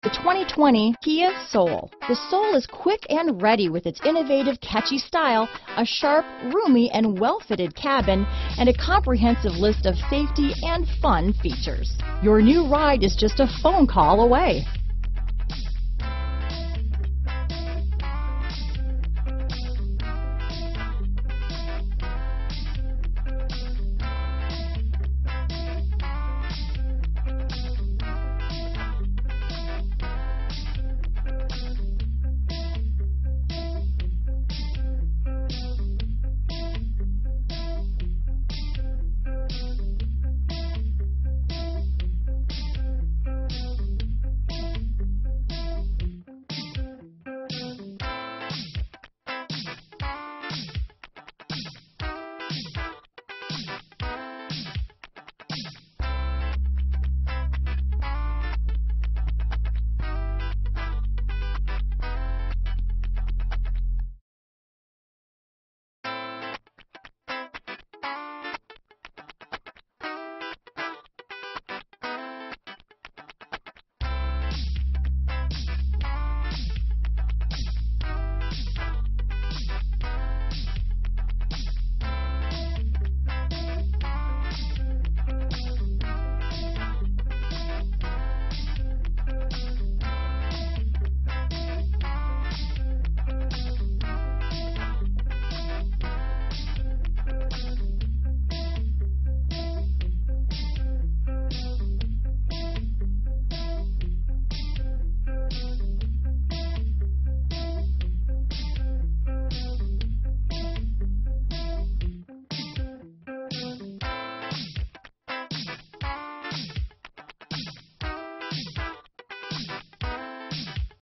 The 2020 Kia Soul. The Soul is quick and ready with its innovative, catchy style, a sharp, roomy, and well-fitted cabin, and a comprehensive list of safety and fun features. Your new ride is just a phone call away.